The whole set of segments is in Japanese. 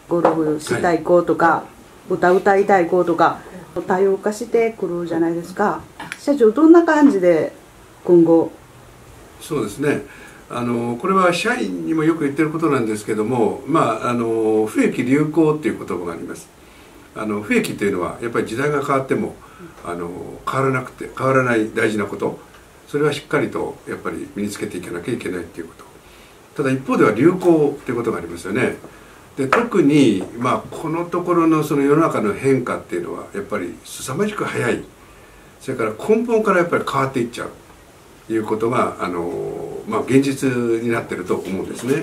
ゴルフしたい子とか、歌歌いたい子とか多様化してくるじゃないですか。社長、どんな感じで今後。 そうですね、これは社員にもよく言ってることなんですけども、不益流行っていう言葉があります。不益っていうのはやっぱり時代が変わっても変わらない大事なこと、それはしっかりとやっぱり身につけていかなきゃいけないっていうこと。ただ一方では流行っていうことがありますよね。で特に、このところのその世の中の変化っていうのはやっぱり凄まじく早い。それから根本からやっぱり変わっていっちゃうということが現実になっていると思うんですね。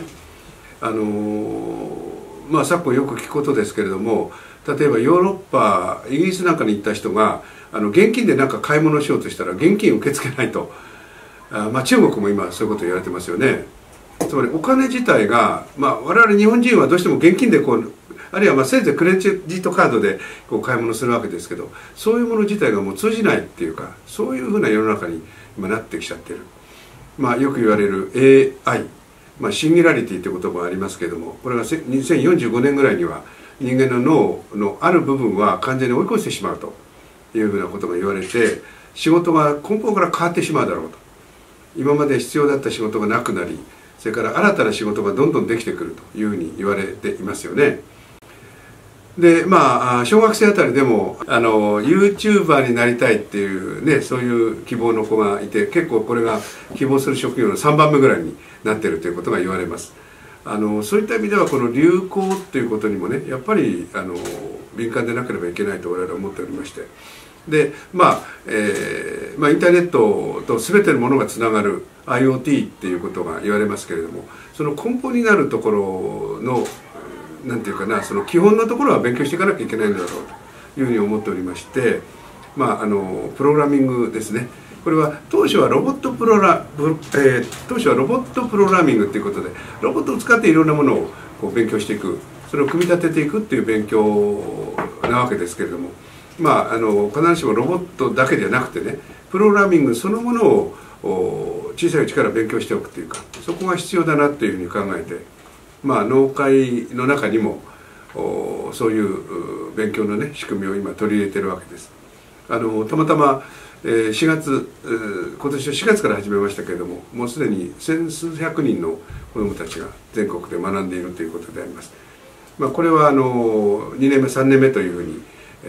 昨今よく聞くことですけれども、例えばヨーロッパ、イギリスなんかに行った人が現金で何か買い物をしようとしたら現金を受け付けないと。中国も今そういうことを言われてますよね。つまりお金自体が、我々日本人はどうしても現金であるいはせいぜいクレジットカードで買い物するわけですけど、そういうもの自体がもう通じないっていうか、そういうふうな世の中に今なってきちゃってる。よく言われる AI、シンギュラリティって言葉がありますけれども、これが2045年ぐらいには人間の脳のある部分は完全に追い越してしまうというふうなことが言われて、仕事が根本から変わってしまうだろうと。今まで必要だった仕事がなくなり、それから新たな仕事がどんどんできてくるというふうに言われていますよね。で小学生あたりでもYouTuber になりたいっていうね、そういう希望の子がいて、結構これが希望する職業の3番目ぐらいになっているということが言われます。そういった意味ではこの流行ということにもね、やっぱり敏感でなければいけないと我々は思っておりまして、でインターネットと全てのものがつながる IoT っていうことが言われますけれども、その根本になるところのなんていうかな、その基本のところは勉強していかなきゃいけないんだろうというふうに思っておりまして、プログラミングですね。これは当初はロボットプログラミングということで、ロボットを使っていろんなものを勉強していく、それを組み立てていくっていう勉強なわけですけれども、必ずしもロボットだけじゃなくてね、プログラミングそのものを小さいうちから勉強しておくというか、そこが必要だなというふうに考えて、農会の中にもそういう勉強のね仕組みを今取り入れてるわけです。たまたま4月今年の4月から始めましたけれども、もうすでに千数百人の子どもたちが全国で学んでいるということであります。これは2年目3年目というふうに、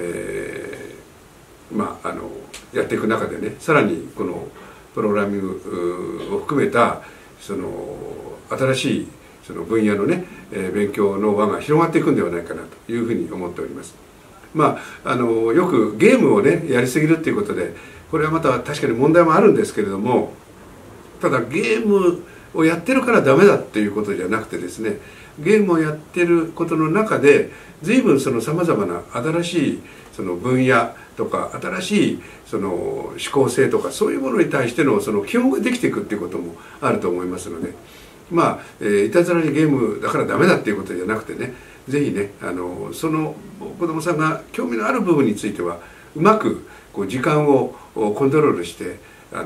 やっていく中でね、さらにこのプログラミングを含めたその新しいその分野のね、勉強の輪が広がっていくんではないかなというふうに思っております。よくゲームをねやりすぎるっていうことで、これはまた確かに問題もあるんですけれども、ただゲームをやってるからダメだっていうことじゃなくてですね、ゲームをやってることの中で随分そのさまざまな新しいその分野とか新しいその思考性とか、そういうものに対してのその基本ができていくっていうこともあると思いますので、いたずらにゲームだからダメだっていうことじゃなくてね、ぜひねその子どもさんが興味のある部分についてはうまく時間をコントロールして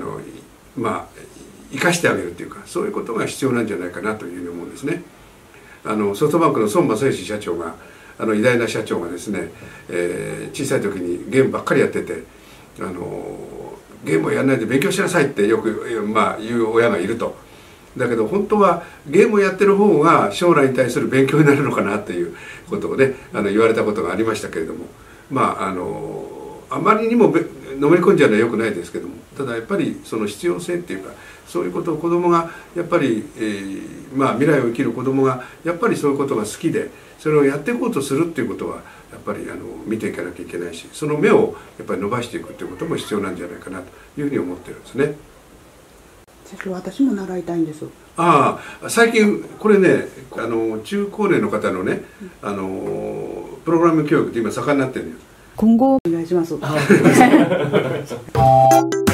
生かしてあげるっていうか、そういうことが必要なんじゃないかなというふうに思うんですね。ソフトバンクの孫正義社長が偉大な社長がですね、小さい時にゲームばっかりやっててゲームをやらないで勉強しなさいってよく言う親がいると。だけど本当はゲームをやってる方が将来に対する勉強になるのかなということをね言われたことがありましたけれども、あまりにものめり込んじゃうのはよくないですけども、ただやっぱりその必要性っていうか、そういうことを子どもがやっぱり、未来を生きる子どもがやっぱりそういうことが好きで、それをやっていこうとするっていうことはやっぱり見ていかなきゃいけないし、その目をやっぱり伸ばしていくっていうことも必要なんじゃないかなというふうに思ってるんですね。 私も習いたいんです。 最近これね中高年の方のねプログラム教育って今盛んになってるんです。 今後お願いします。